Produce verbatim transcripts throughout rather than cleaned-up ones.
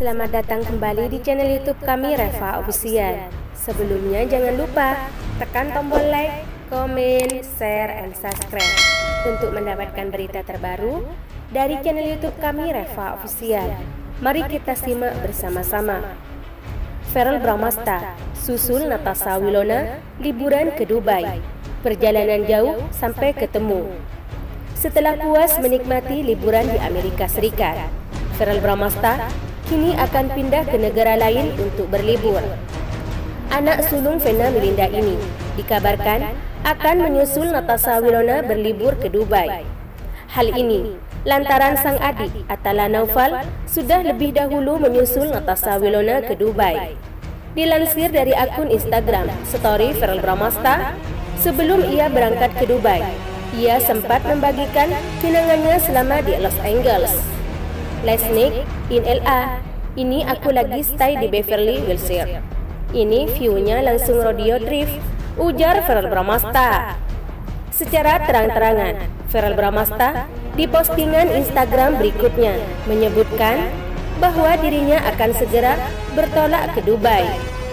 selamat datang kembali di channel YouTube kami Reva Official. Sebelumnya jangan lupa tekan tombol like, komen, share, and subscribe untuk mendapatkan berita terbaru dari channel YouTube kami Reva Official. Mari kita simak bersama-sama. Verrell Bramasta susul Natasha Wilona liburan ke Dubai. Perjalanan jauh sampai ketemu. Setelah puas menikmati liburan di Amerika Serikat, Verrell Bramasta kini akan pindah ke negara lain untuk berlibur. Anak sulung Vena Melinda ini dikabarkan akan menyusul Natasha Wilona berlibur ke Dubai. Hal ini lantaran sang adik Atala Naufal sudah lebih dahulu menyusul Natasha Wilona ke Dubai. Dilansir dari akun Instagram story Verrell Bramasta, sebelum ia berangkat ke Dubai, ia sempat membagikan kenangannya selama di Los Angeles. Last night in L A, ini aku lagi stay di Beverly Wilshire. Ini view-nya langsung rodeo drift, ujar Verrell Bramasta. Secara terang-terangan, Verrell Bramasta di postingan Instagram berikutnya menyebutkan bahwa dirinya akan segera bertolak ke Dubai.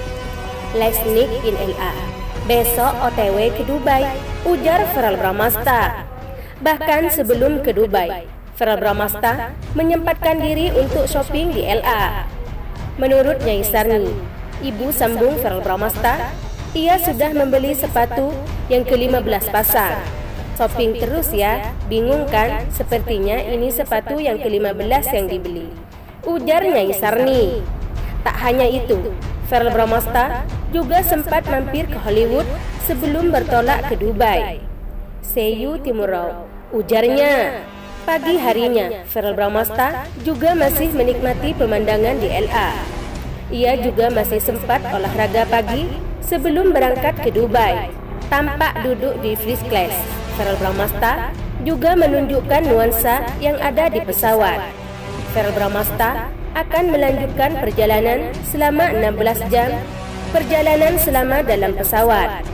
Last night in L A, besok O T W ke Dubai, ujar Verrell Bramasta. Bahkan sebelum ke Dubai, Verrell Bramasta menyempatkan diri untuk shopping di L A. Menurut Nyai Sarni, ibu sambung Verrell Bramasta, ia sudah membeli sepatu yang ke lima belas pasang. Shopping terus ya, bingung kan? Sepertinya ini sepatu yang ke lima belas yang dibeli, ujar Nyai Sarni. Tak hanya itu, Verrell Bramasta juga sempat mampir ke Hollywood sebelum bertolak ke Dubai. See you tomorrow, ujarnya. Pagi harinya, Verrell Bramasta juga masih menikmati pemandangan di L A. Ia juga masih sempat olahraga pagi sebelum berangkat ke Dubai. Tampak duduk di first class, Verrell Bramasta juga menunjukkan nuansa yang ada di pesawat. Verrell Bramasta akan melanjutkan perjalanan selama enam belas jam perjalanan selama dalam pesawat.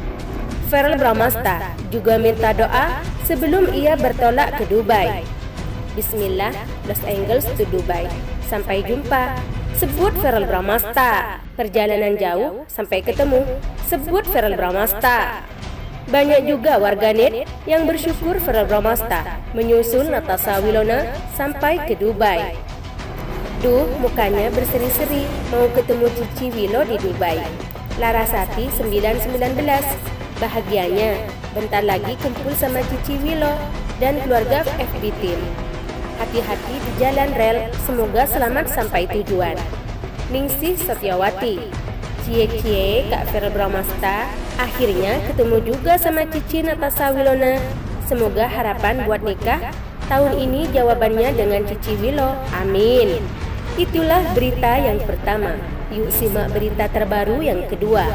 Verrell Bramasta juga minta doa sebelum ia bertolak ke Dubai. Bismillah, Los Angeles to Dubai. Sampai jumpa, sebut Verrell Bramasta. Perjalanan jauh sampai ketemu, sebut Verrell Bramasta. Banyak juga warganet yang bersyukur Verrell Bramasta menyusul Natasha Wilona sampai ke Dubai. Duh, mukanya berseri-seri mau ketemu Cici Wilo di Dubai. Larasati sembilan sembilan belas. Bahagianya bentar lagi kumpul sama Cici Wilo dan keluarga F B Team. Hati-hati di jalan rel, semoga selamat sampai tujuan. Ningsih Setiawati. Cie-cie Kak Verrell Bramasta akhirnya ketemu juga sama Cici Natasha Wilona. Semoga harapan buat nikah tahun ini jawabannya dengan Cici Wilo. Amin. Itulah berita yang pertama. Yuk simak berita terbaru yang kedua.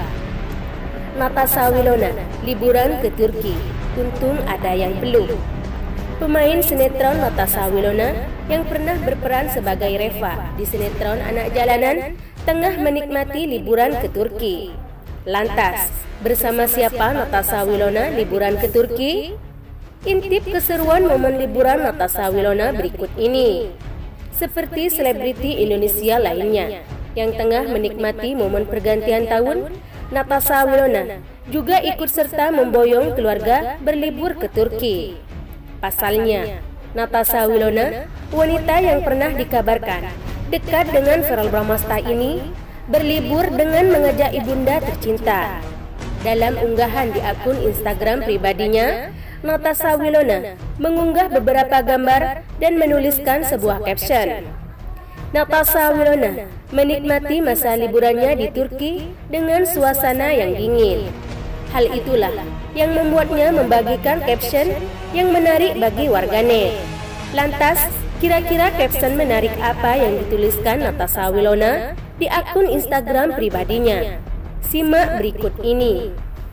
Natasha Wilona liburan ke Turki, untung ada yang peluk. Pemain sinetron Natasha Wilona yang pernah berperan sebagai Reva di sinetron Anak Jalanan tengah menikmati liburan ke Turki. Lantas, bersama siapa Natasha Wilona liburan ke Turki? Intip keseruan momen liburan Natasha Wilona berikut ini. Seperti selebriti Indonesia lainnya yang tengah menikmati momen pergantian tahun, Natasha Wilona juga ikut serta memboyong keluarga berlibur ke Turki. Pasalnya, Natasha Wilona, wanita yang pernah dikabarkan dekat dengan Verrell Bramasta ini, berlibur dengan mengajak ibunda tercinta. Dalam unggahan di akun Instagram pribadinya, Natasha Wilona mengunggah beberapa gambar dan menuliskan sebuah caption. Natasha Wilona menikmati masa liburannya di Turki dengan suasana yang dingin. Hal itulah yang membuatnya membagikan caption yang menarik bagi warganet. Lantas, kira-kira caption menarik apa yang dituliskan Natasha Wilona di akun Instagram pribadinya? Simak berikut ini.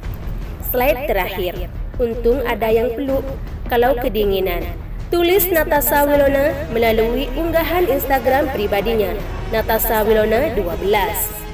Slide terakhir. Untung ada yang peluk kalau kedinginan, tulis Natasha Wilona melalui unggahan Instagram pribadinya, Natasha Wilona dua belas.